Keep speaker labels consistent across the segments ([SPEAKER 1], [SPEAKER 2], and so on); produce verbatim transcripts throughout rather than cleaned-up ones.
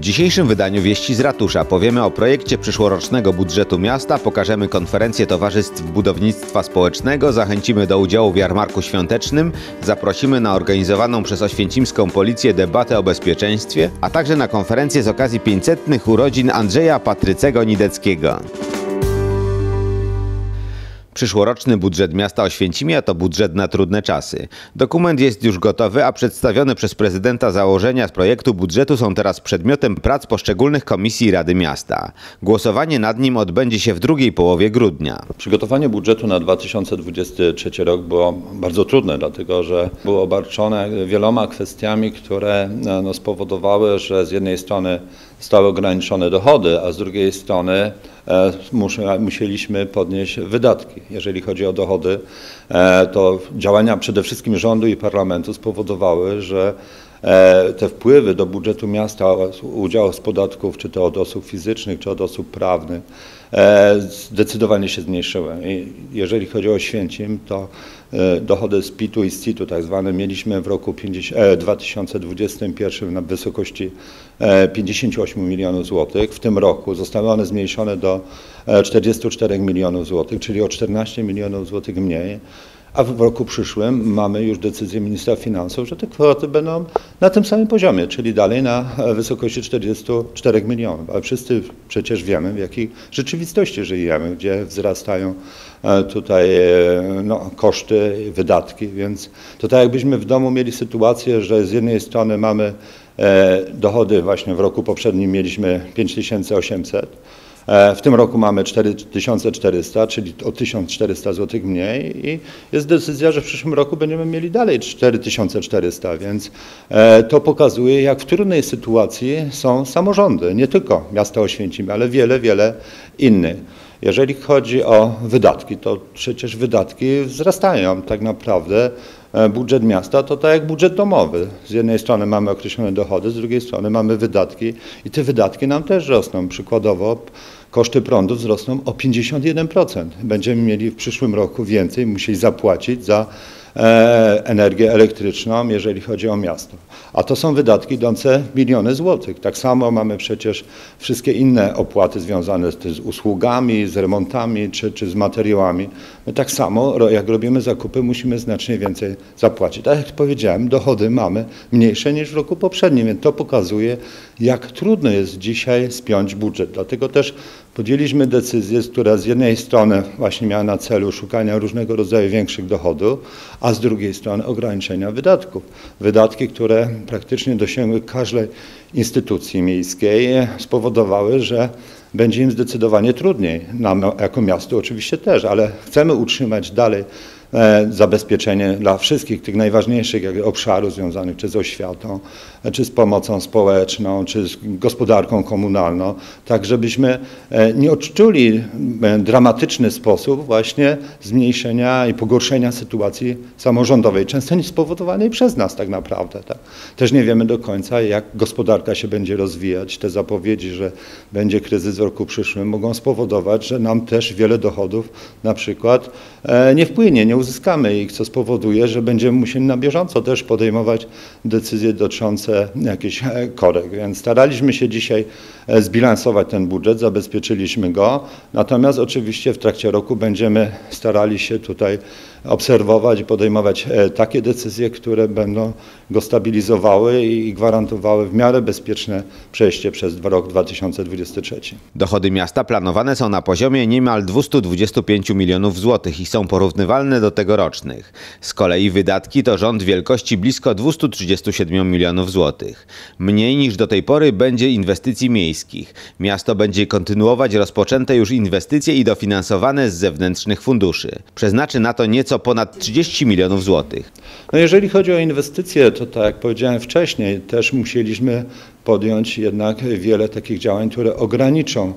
[SPEAKER 1] dzisiejszym wydaniu Wieści z Ratusza powiemy o projekcie przyszłorocznego budżetu miasta, pokażemy konferencję towarzystw budownictwa społecznego, zachęcimy do udziału w jarmarku świątecznym, zaprosimy na organizowaną przez oświęcimską policję debatę o bezpieczeństwie, a także na konferencję z okazji pięćsetnych urodzin Andrzeja Patrycego Nideckiego. Przyszłoroczny budżet miasta Oświęcimia to budżet na trudne czasy. Dokument jest już gotowy, a przedstawione przez prezydenta założenia z projektu budżetu są teraz przedmiotem prac poszczególnych komisji Rady Miasta. Głosowanie nad nim odbędzie się w drugiej połowie grudnia.
[SPEAKER 2] Przygotowanie budżetu na dwa tysiące dwudziesty trzeci rok było bardzo trudne, dlatego że było obarczone wieloma kwestiami, które no, spowodowały, że z jednej strony zostały ograniczone dochody, a z drugiej strony e, musieliśmy podnieść wydatki. Jeżeli chodzi o dochody, e, to działania przede wszystkim rządu i parlamentu spowodowały, że e, te wpływy do budżetu miasta, udział z podatków, czy to od osób fizycznych, czy od osób prawnych, e, zdecydowanie się zmniejszyły. I jeżeli chodzi o Oświęcim, to e, dochody z pitu i z citu tak zwane mieliśmy w roku dwa tysiące dwudziestym pierwszym na wysokości pięćdziesięciu ośmiu milionów złotych. W tym roku zostały one zmniejszone do czterdziestu czterech milionów złotych, czyli o czternaście milionów złotych mniej. A w roku przyszłym mamy już decyzję ministra finansów, że te kwoty będą na tym samym poziomie, czyli dalej na wysokości czterdziestu czterech milionów. Ale wszyscy przecież wiemy, w jakiej rzeczywistości żyjemy, gdzie wzrastają tutaj no, koszty, wydatki, więc to tak jakbyśmy w domu mieli sytuację, że z jednej strony mamy dochody, właśnie w roku poprzednim mieliśmy pięć tysięcy osiemset, w tym roku mamy cztery tysiące czterysta, czyli o tysiąc czterysta złotych mniej i jest decyzja, że w przyszłym roku będziemy mieli dalej cztery tysiące czterysta, więc to pokazuje, jak w trudnej sytuacji są samorządy, nie tylko miasta Oświęcimia, ale wiele, wiele innych. Jeżeli chodzi o wydatki, to przecież wydatki wzrastają tak naprawdę. Budżet miasta to tak jak budżet domowy. Z jednej strony mamy określone dochody, z drugiej strony mamy wydatki i te wydatki nam też rosną. Przykładowo koszty prądu wzrosną o pięćdziesiąt jeden procent. Będziemy mieli w przyszłym roku więcej musieli zapłacić za e, energię elektryczną, jeżeli chodzi o miasto. A to są wydatki idące w miliony złotych. Tak samo mamy przecież wszystkie inne opłaty związane z, z usługami, z remontami czy, czy z materiałami. My tak samo jak robimy zakupy, musimy znacznie więcej zapłacić. Tak jak powiedziałem, dochody mamy mniejsze niż w roku poprzednim, więc to pokazuje, jak trudno jest dzisiaj spiąć budżet. Dlatego też podjęliśmy decyzję, która z jednej strony właśnie miała na celu szukania różnego rodzaju większych dochodów, a z drugiej strony ograniczenia wydatków. Wydatki, które praktycznie dosięgły każdej instytucji miejskiej, spowodowały, że będzie im zdecydowanie trudniej. Nam jako miasto oczywiście też, ale chcemy utrzymać dalej zabezpieczenie dla wszystkich tych najważniejszych obszarów związanych czy z oświatą, czy z pomocą społeczną, czy z gospodarką komunalną, tak żebyśmy nie odczuli w dramatyczny sposób właśnie zmniejszenia i pogorszenia sytuacji samorządowej, często nie spowodowanej przez nas tak naprawdę. Tak. Też nie wiemy do końca, jak gospodarka się będzie rozwijać. Te zapowiedzi, że będzie kryzys w roku przyszłym, mogą spowodować, że nam też wiele dochodów na przykład nie wpłynie, nie uzyskamy ich, co spowoduje, że będziemy musieli na bieżąco też podejmować decyzje dotyczące jakichś korekt. Więc staraliśmy się dzisiaj zbilansować ten budżet, zabezpieczyliśmy go, natomiast oczywiście w trakcie roku będziemy starali się tutaj obserwować i podejmować takie decyzje, które będą go stabilizowały i gwarantowały w miarę bezpieczne przejście przez rok dwa tysiące dwudziesty trzeci.
[SPEAKER 1] Dochody miasta planowane są na poziomie niemal dwieście dwadzieścia pięć milionów złotych i są porównywalne do tegorocznych. Z kolei wydatki to rząd wielkości blisko dwieście trzydzieści siedem milionów złotych. Mniej niż do tej pory będzie inwestycji miejskich. Miasto będzie kontynuować rozpoczęte już inwestycje i dofinansowane z zewnętrznych funduszy. Przeznaczy na to nieco ponad trzydzieści milionów złotych.
[SPEAKER 2] No jeżeli chodzi o inwestycje, to tak jak powiedziałem wcześniej, też musieliśmy podjąć jednak wiele takich działań, które ograniczą.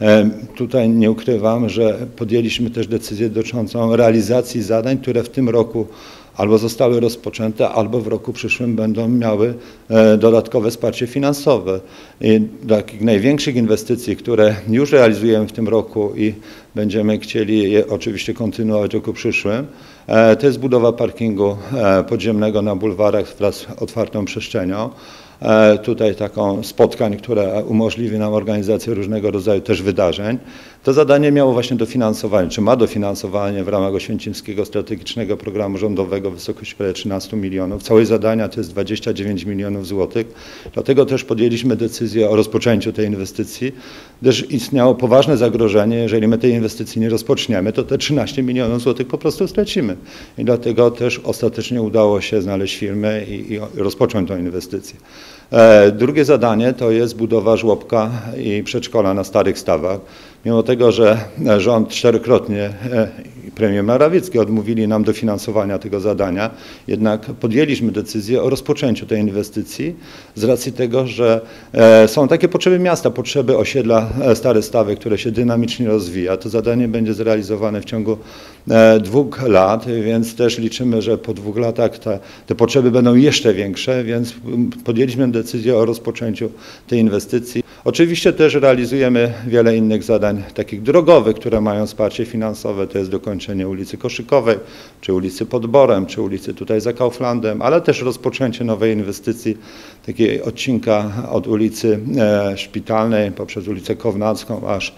[SPEAKER 2] Tutaj nie ukrywam, że podjęliśmy też decyzję dotyczącą realizacji zadań, które w tym roku albo zostały rozpoczęte, albo w roku przyszłym będą miały dodatkowe wsparcie finansowe. I takich największych inwestycji, które już realizujemy w tym roku i będziemy chcieli je oczywiście kontynuować w roku przyszłym, to jest budowa parkingu podziemnego na bulwarach wraz z otwartą przestrzenią. tutaj taką spotkań, które umożliwi nam organizację różnego rodzaju też wydarzeń. To zadanie miało właśnie dofinansowanie, czy ma dofinansowanie w ramach Oświęcimskiego Strategicznego Programu Rządowego w wysokości prawie trzynastu milionów. Całość zadania to jest dwadzieścia dziewięć milionów złotych. Dlatego też podjęliśmy decyzję o rozpoczęciu tej inwestycji, gdyż istniało poważne zagrożenie, jeżeli my tej inwestycji nie rozpoczniemy, to te trzynaście milionów złotych po prostu stracimy. I dlatego też ostatecznie udało się znaleźć firmę i, i rozpocząć tę inwestycję. E, drugie zadanie to jest budowa żłobka i przedszkola na Starych Stawach. Mimo tego, że rząd czterokrotnie i premier Morawiecki odmówili nam dofinansowania tego zadania, jednak podjęliśmy decyzję o rozpoczęciu tej inwestycji z racji tego, że są takie potrzeby miasta, potrzeby osiedla Stare Stawy, które się dynamicznie rozwija. To zadanie będzie zrealizowane w ciągu dwóch lat, więc też liczymy, że po dwóch latach te, te potrzeby będą jeszcze większe, więc podjęliśmy decyzję o rozpoczęciu tej inwestycji. Oczywiście też realizujemy wiele innych zadań, takich drogowych, które mają wsparcie finansowe, to jest dokończenie ulicy Koszykowej, czy ulicy Pod Borem, czy ulicy tutaj za Kauflandem, ale też rozpoczęcie nowej inwestycji, takiego odcinka od ulicy Szpitalnej poprzez ulicę Kownacką aż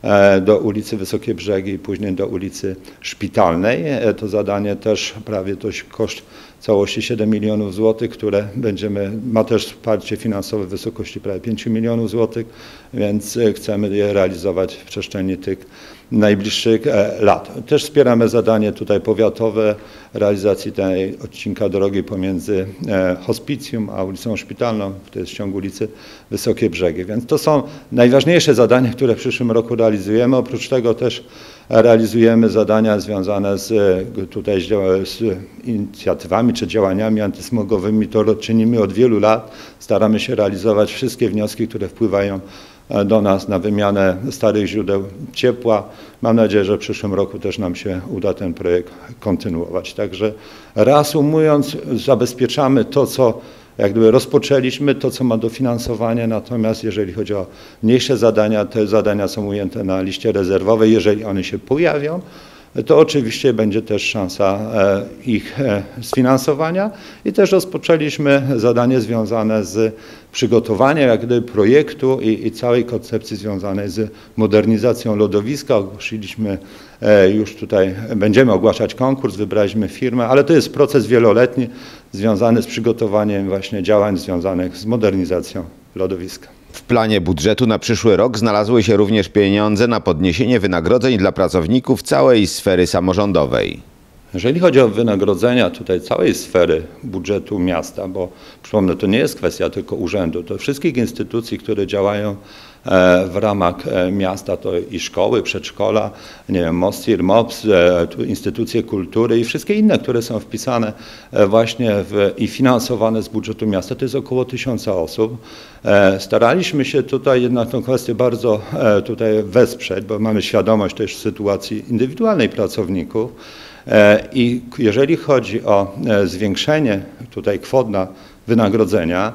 [SPEAKER 2] do ulicy Wysokie Brzegi i później do ulicy Szpitalnej. To zadanie też prawie to koszt całości siedem milionów złotych, które będziemy, ma też wsparcie finansowe w wysokości prawie pięć milionów złotych, więc chcemy je realizować w przestrzeni tych najbliższych lat. Też wspieramy zadanie tutaj powiatowe realizacji tej odcinka drogi pomiędzy Hospicjum a ulicą Szpitalną, to jest w ciągu ulicy Wysokie Brzegi. Więc to są najważniejsze zadania, które w przyszłym roku realizujemy. Oprócz tego też realizujemy zadania związane z, tutaj z inicjatywami czy działaniami antysmogowymi. To czynimy od wielu lat. Staramy się realizować wszystkie wnioski, które wpływają do nas na wymianę starych źródeł ciepła. Mam nadzieję, że w przyszłym roku też nam się uda ten projekt kontynuować. Także reasumując, zabezpieczamy to, co jak gdyby rozpoczęliśmy, to, co ma dofinansowanie, natomiast jeżeli chodzi o mniejsze zadania, te zadania są ujęte na liście rezerwowej. Jeżeli one się pojawią, to oczywiście będzie też szansa ich sfinansowania i też rozpoczęliśmy zadanie związane z przygotowaniem jak gdyby projektu i, i całej koncepcji związanej z modernizacją lodowiska. Ogłosiliśmy już tutaj, będziemy ogłaszać konkurs, wybraliśmy firmę, ale to jest proces wieloletni związany z przygotowaniem właśnie działań związanych z modernizacją lodowiska.
[SPEAKER 1] W planie budżetu na przyszły rok znalazły się również pieniądze na podniesienie wynagrodzeń dla pracowników całej sfery samorządowej.
[SPEAKER 2] Jeżeli chodzi o wynagrodzenia tutaj całej sfery budżetu miasta, bo przypomnę, to nie jest kwestia tylko urzędu, to wszystkich instytucji, które działają w ramach miasta, to i szkoły, przedszkola, nie wiem, MOSTIR, MOPS, instytucje kultury i wszystkie inne, które są wpisane właśnie w, i finansowane z budżetu miasta, to jest około tysiąca osób. Staraliśmy się tutaj jednak tę kwestię bardzo tutaj wesprzeć, bo mamy świadomość też sytuacji indywidualnej pracowników. I jeżeli chodzi o zwiększenie tutaj kwot na wynagrodzenia,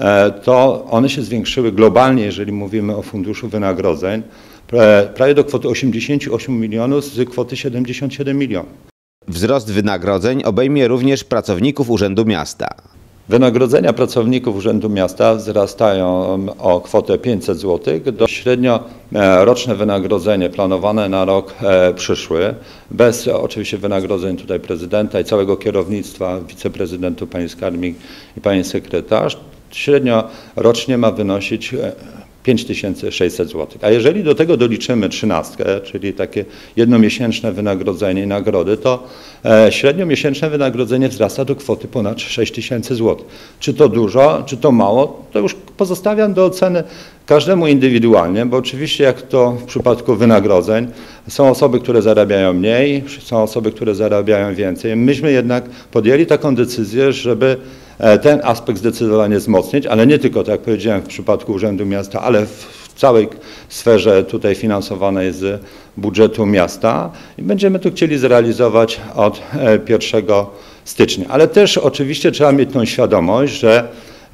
[SPEAKER 2] to one się zwiększyły globalnie, jeżeli mówimy o funduszu wynagrodzeń, prawie do kwoty osiemdziesięciu ośmiu milionów z kwoty siedemdziesięciu siedmiu milionów.
[SPEAKER 1] Wzrost wynagrodzeń obejmie również pracowników Urzędu Miasta.
[SPEAKER 2] Wynagrodzenia pracowników Urzędu Miasta wzrastają o kwotę pięćset złotych. Do średnio roczne wynagrodzenie planowane na rok przyszły, bez oczywiście wynagrodzeń tutaj prezydenta i całego kierownictwa, wiceprezydentu, pani skarbnik i pani sekretarz, średnio rocznie ma wynosić pięć tysięcy sześćset złotych. A jeżeli do tego doliczymy trzynastkę, czyli takie jednomiesięczne wynagrodzenie i nagrody, to średnio miesięczne wynagrodzenie wzrasta do kwoty ponad sześć tysięcy złotych. Czy to dużo, czy to mało, to już pozostawiam do oceny każdemu indywidualnie, bo oczywiście jak to w przypadku wynagrodzeń, są osoby, które zarabiają mniej, są osoby, które zarabiają więcej. Myśmy jednak podjęli taką decyzję, żeby ten aspekt zdecydowanie wzmocnić, ale nie tylko, tak jak powiedziałem, w przypadku Urzędu Miasta, ale w całej sferze tutaj finansowanej z budżetu miasta i będziemy to chcieli zrealizować od pierwszego stycznia. Ale też oczywiście trzeba mieć tą świadomość, że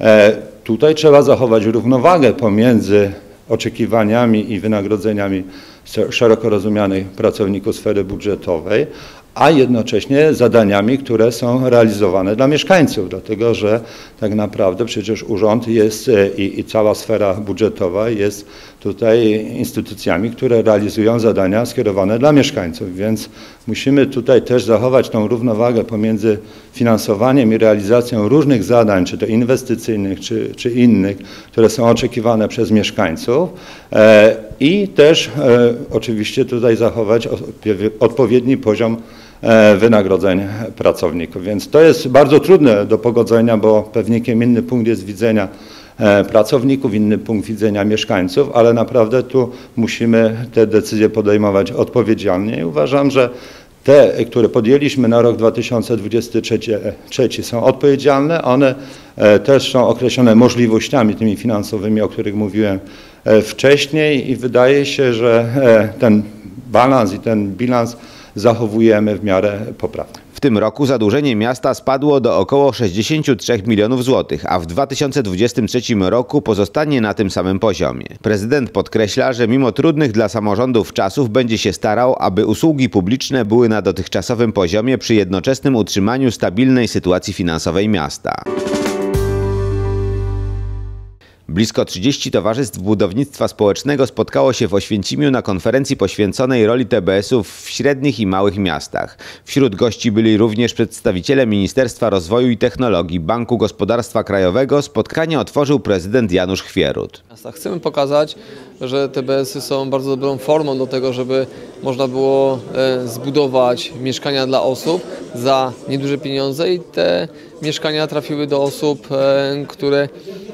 [SPEAKER 2] tutaj trzeba zachować równowagę pomiędzy oczekiwaniami i wynagrodzeniami szeroko rozumianych pracowników sfery budżetowej, a jednocześnie zadaniami, które są realizowane dla mieszkańców, dlatego że tak naprawdę przecież urząd jest i, i cała sfera budżetowa jest tutaj instytucjami, które realizują zadania skierowane dla mieszkańców, więc musimy tutaj też zachować tą równowagę pomiędzy finansowaniem i realizacją różnych zadań, czy to inwestycyjnych, czy, czy innych, które są oczekiwane przez mieszkańców e, i też e, oczywiście tutaj zachować odpowiedni poziom wynagrodzeń pracowników. Więc to jest bardzo trudne do pogodzenia, bo pewnikiem inny punkt jest widzenia pracowników, inny punkt widzenia mieszkańców, ale naprawdę tu musimy te decyzje podejmować odpowiedzialnie i uważam, że te, które podjęliśmy na rok dwa tysiące dwudziesty trzeci są odpowiedzialne, one też są określone możliwościami tymi finansowymi, o których mówiłem wcześniej i wydaje się, że ten balans i ten bilans zachowujemy w miarę poprawnie.
[SPEAKER 1] W tym roku zadłużenie miasta spadło do około sześćdziesięciu trzech milionów złotych, a w dwa tysiące dwudziestym trzecim roku pozostanie na tym samym poziomie. Prezydent podkreśla, że mimo trudnych dla samorządów czasów będzie się starał, aby usługi publiczne były na dotychczasowym poziomie przy jednoczesnym utrzymaniu stabilnej sytuacji finansowej miasta. Blisko trzydziestu towarzystw budownictwa społecznego spotkało się w Oświęcimiu na konferencji poświęconej roli T B S-ów w średnich i małych miastach. Wśród gości byli również przedstawiciele Ministerstwa Rozwoju i Technologii, Banku Gospodarstwa Krajowego. Spotkanie otworzył prezydent Janusz Chwierut.
[SPEAKER 3] Chcemy pokazać, że T B S-y są bardzo dobrą formą do tego, żeby można było zbudować mieszkania dla osób za nieduże pieniądze i te mieszkania trafiły do osób, które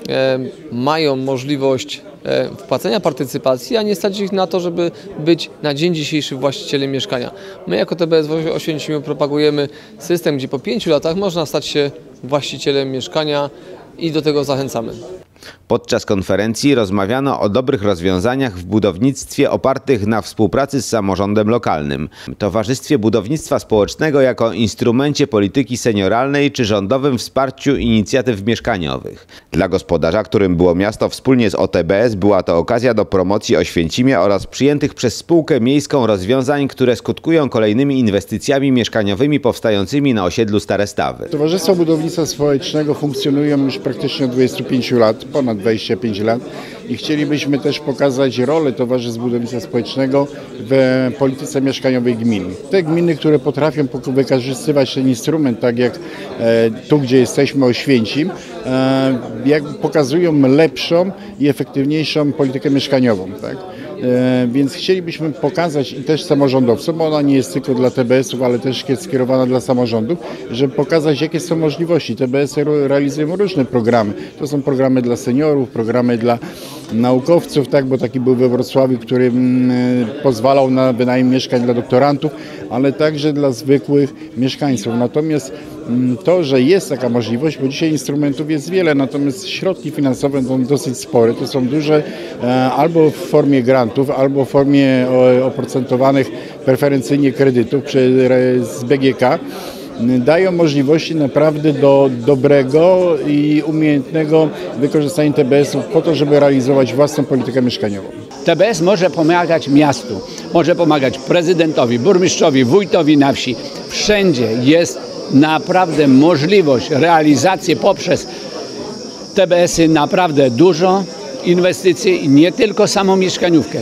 [SPEAKER 3] mają możliwość wpłacenia partycypacji, a nie stać ich na to, żeby być na dzień dzisiejszy właścicielem mieszkania. My jako T B S w Oświęcimiu propagujemy system, gdzie po pięciu latach można stać się właścicielem mieszkania i do tego zachęcamy.
[SPEAKER 1] Podczas konferencji rozmawiano o dobrych rozwiązaniach w budownictwie opartych na współpracy z samorządem lokalnym, Towarzystwie Budownictwa Społecznego jako instrumencie polityki senioralnej czy rządowym wsparciu inicjatyw mieszkaniowych. Dla gospodarza, którym było miasto wspólnie z O T B S, była to okazja do promocji Oświęcimia oraz przyjętych przez spółkę miejską rozwiązań, które skutkują kolejnymi inwestycjami mieszkaniowymi powstającymi na osiedlu Stare Stawy.
[SPEAKER 4] Towarzystwa Budownictwa Społecznego funkcjonują już praktycznie od dwudziestu pięciu lat, ponad dwadzieścia pięć lat i chcielibyśmy też pokazać rolę Towarzystw Budownictwa Społecznego w polityce mieszkaniowej gminy. Te gminy, które potrafią wykorzystywać ten instrument, tak jak tu, gdzie jesteśmy, Oświęcim, jak pokazują lepszą i efektywniejszą politykę mieszkaniową. Tak? Więc chcielibyśmy pokazać i też samorządowcom, bo ona nie jest tylko dla T B S-ów, ale też jest skierowana dla samorządów, żeby pokazać, jakie są możliwości. T B S-y realizują różne programy. To są programy dla seniorów, programy dla naukowców, tak, bo taki był we Wrocławiu, który pozwalał na wynajem mieszkań dla doktorantów, ale także dla zwykłych mieszkańców. Natomiast to, że jest taka możliwość, bo dzisiaj instrumentów jest wiele, natomiast środki finansowe są dosyć spore, to są duże albo w formie grantów, albo w formie oprocentowanych preferencyjnie kredytów z B G K, dają możliwości naprawdę do dobrego i umiejętnego wykorzystania T B S-ów po to, żeby realizować własną politykę mieszkaniową.
[SPEAKER 5] T B S może pomagać miastu, może pomagać prezydentowi, burmistrzowi, wójtowi na wsi. Wszędzie jest naprawdę możliwość realizacji poprzez T B S-y naprawdę dużo inwestycji i nie tylko samą mieszkaniówkę.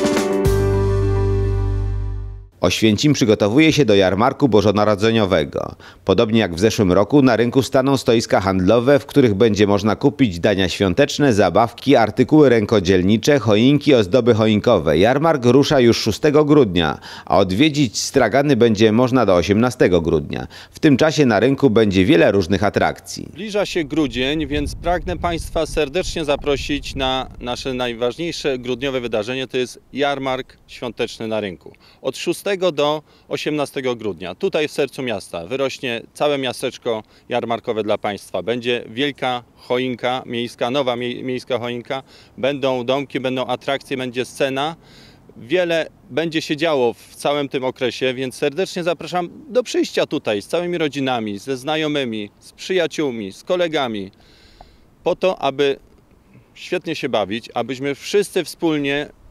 [SPEAKER 1] Oświęcim przygotowuje się do jarmarku bożonarodzeniowego. Podobnie jak w zeszłym roku na rynku staną stoiska handlowe, w których będzie można kupić dania świąteczne, zabawki, artykuły rękodzielnicze, choinki, ozdoby choinkowe. Jarmark rusza już szóstego grudnia, a odwiedzić stragany będzie można do osiemnastego grudnia. W tym czasie na rynku będzie wiele różnych atrakcji.
[SPEAKER 6] Zbliża się grudzień, więc pragnę Państwa serdecznie zaprosić na nasze najważniejsze grudniowe wydarzenie, to jest jarmark świąteczny na rynku. Od szóstego do osiemnastego grudnia. Tutaj w sercu miasta wyrośnie całe miasteczko jarmarkowe dla Państwa. Będzie wielka choinka miejska, nowa mie miejska choinka. Będą domki, będą atrakcje, będzie scena. Wiele będzie się działo w całym tym okresie, więc serdecznie zapraszam do przyjścia tutaj z całymi rodzinami, ze znajomymi, z przyjaciółmi, z kolegami. Po to, aby świetnie się bawić, abyśmy wszyscy wspólnie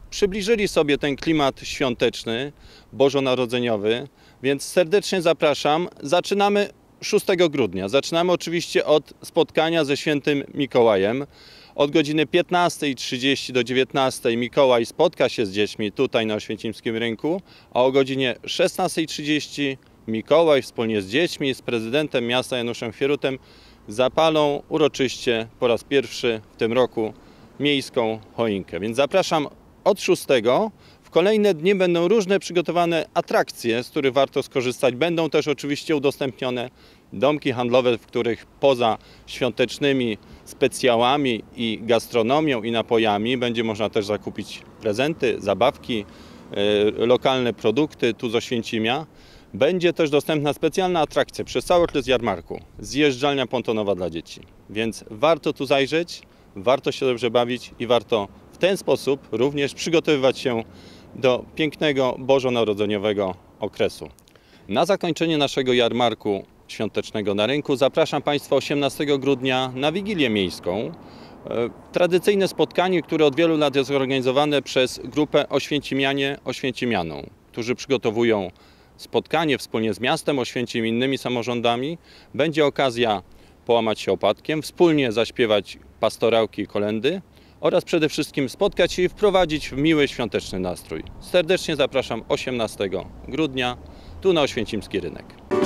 [SPEAKER 6] przybliżyli sobie ten klimat świąteczny, bożonarodzeniowy, więc serdecznie zapraszam. Zaczynamy szóstego grudnia. Zaczynamy oczywiście od spotkania ze świętym Mikołajem. Od godziny piętnastej trzydzieści do dziewiętnastej Mikołaj spotka się z dziećmi tutaj na Oświęcimskim Rynku, a o godzinie szesnastej trzydzieści Mikołaj wspólnie z dziećmi, z prezydentem miasta Januszem Chwierutem zapalą uroczyście po raz pierwszy w tym roku miejską choinkę. Więc zapraszam od szóstego. W kolejne dni będą różne przygotowane atrakcje, z których warto skorzystać. Będą też oczywiście udostępnione domki handlowe, w których poza świątecznymi specjałami i gastronomią i napojami będzie można też zakupić prezenty, zabawki, yy, lokalne produkty tu z Oświęcimia. Będzie też dostępna specjalna atrakcja przez cały okres jarmarku, zjeżdżalnia pontonowa dla dzieci. Więc warto tu zajrzeć, warto się dobrze bawić i warto w ten sposób również przygotowywać się do pięknego bożonarodzeniowego okresu. Na zakończenie naszego jarmarku świątecznego na rynku zapraszam Państwa osiemnastego grudnia na Wigilię Miejską. Tradycyjne spotkanie, które od wielu lat jest organizowane przez grupę Oświęcimianie Oświęcimianą, którzy przygotowują spotkanie wspólnie z miastem Oświęcim i innymi samorządami. Będzie okazja połamać się opatkiem, wspólnie zaśpiewać pastorałki i kolędy oraz przede wszystkim spotkać się i wprowadzić w miły świąteczny nastrój. Serdecznie zapraszam osiemnastego grudnia tu na Oświęcimski Rynek.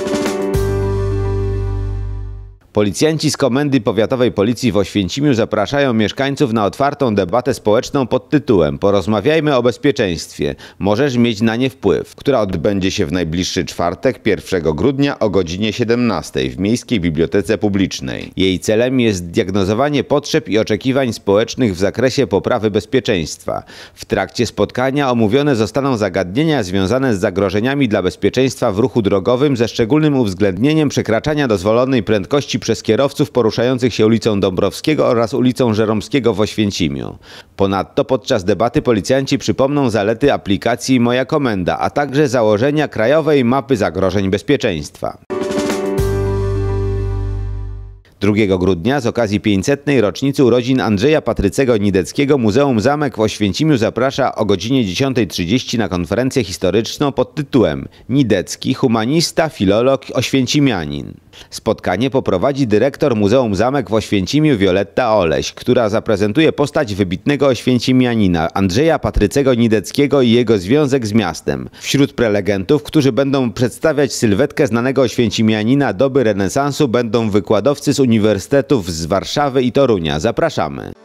[SPEAKER 1] Policjanci z Komendy Powiatowej Policji w Oświęcimiu zapraszają mieszkańców na otwartą debatę społeczną pod tytułem Porozmawiajmy o bezpieczeństwie. Możesz mieć na nie wpływ, która odbędzie się w najbliższy czwartek, pierwszego grudnia o godzinie siedemnastej w Miejskiej Bibliotece Publicznej. Jej celem jest diagnozowanie potrzeb i oczekiwań społecznych w zakresie poprawy bezpieczeństwa. W trakcie spotkania omówione zostaną zagadnienia związane z zagrożeniami dla bezpieczeństwa w ruchu drogowym ze szczególnym uwzględnieniem przekraczania dozwolonej prędkości przez kierowców poruszających się ulicą Dąbrowskiego oraz ulicą Żeromskiego w Oświęcimiu. Ponadto podczas debaty policjanci przypomną zalety aplikacji Moja Komenda, a także założenia krajowej mapy zagrożeń bezpieczeństwa. drugiego grudnia z okazji pięćsetnej rocznicy urodzin Andrzeja Patrycego Nideckiego Muzeum Zamek w Oświęcimiu zaprasza o godzinie dziesiątej trzydzieści na konferencję historyczną pod tytułem Nidecki, humanista, filolog, oświęcimianin. Spotkanie poprowadzi dyrektor Muzeum Zamek w Oświęcimiu Wioletta Oleś, która zaprezentuje postać wybitnego oświęcimianina Andrzeja Patrycego Nideckiego i jego związek z miastem. Wśród prelegentów, którzy będą przedstawiać sylwetkę znanego oświęcimianina doby renesansu, będą wykładowcy z uniwersytetów z Warszawy i Torunia. Zapraszamy!